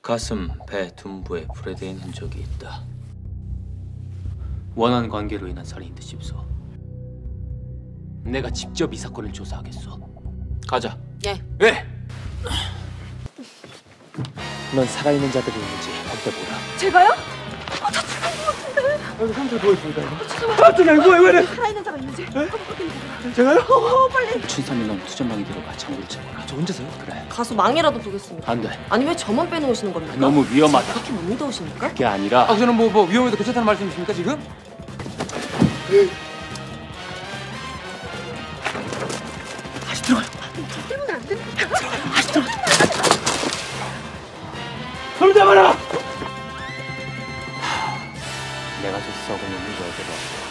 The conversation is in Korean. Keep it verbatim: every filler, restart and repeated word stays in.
가슴, 배, 둔부에 불에 대인 흔적이 있다. 원한 관계로 인한 살인인 듯 싶소. 내가 직접 이 사건을 조사하겠소. 가자. 예. 예. 넌 살아있는 자들이 있는지 어때 보라. 제가요? 아, 다 죽은 것 같은데. 여기 삼촌 누워 있으니까요. 아, 죄송해요. 아, 뭐야, 왜 이래? 살아있는 자가 있는지. 네? 제가요? 어, 빨리. 춘삼이 넌 투전방에 들어가 장구를 쳐봐라. 저 혼자서요? 그래. 가서 망이라도 보겠습니다. 안 돼. 아니 왜 저만 빼놓으시는 겁니까? 너무 위험하다. 그렇게 못 믿어오십니까? 그게 아니라. 아, 저는 뭐, 뭐 위험해도 괜찮다는 말씀이십니까 지금? 다시 들어가요. 저 때문에 안 됩니다. 다시 들어가. 손 잡아라. 내가 저 썩은 놈을 여기로